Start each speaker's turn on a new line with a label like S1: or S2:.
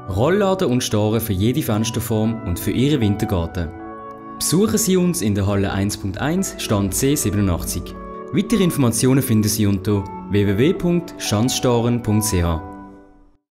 S1: Rollladen und Storen für jede Fensterform und für Ihren Wintergarten. Besuchen Sie uns in der Halle 1.1, Stand C87. Weitere Informationen finden Sie unter www.schanzstoren.ch.